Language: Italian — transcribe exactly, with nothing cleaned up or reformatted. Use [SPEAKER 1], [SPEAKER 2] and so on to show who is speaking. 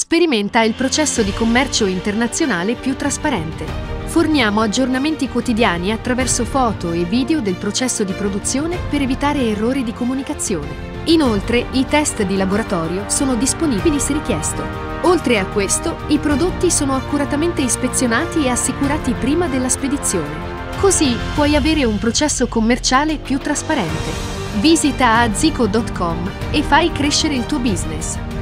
[SPEAKER 1] Sperimenta il processo di commercio internazionale più trasparente. Forniamo aggiornamenti quotidiani attraverso foto e video del processo di produzione per evitare errori di comunicazione. Inoltre, i test di laboratorio sono disponibili se richiesto. Oltre a questo, i prodotti sono accuratamente ispezionati e assicurati prima della spedizione. Così puoi avere un processo commerciale più trasparente. Visita azico punto com e fai crescere il tuo business.